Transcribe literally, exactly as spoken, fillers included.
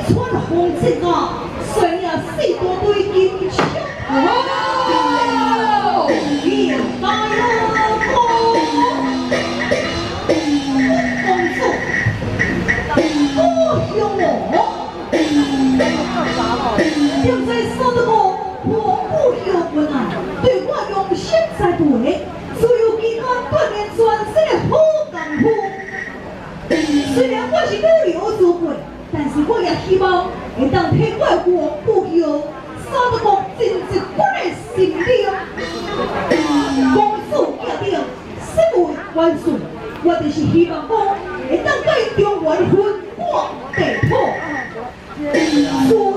穿红色啊，虽然四大堆金枪，哦，应该了公主，我向我，现在说的个我不有本啊，对我用心才对，所有其他锻炼全身的好功夫。虽然我是旅游组会，但是我也希望会当替我的王不友扫得个真一般的心灵。公主决定身为元帅，我就是希望讲会当为中原分化地土。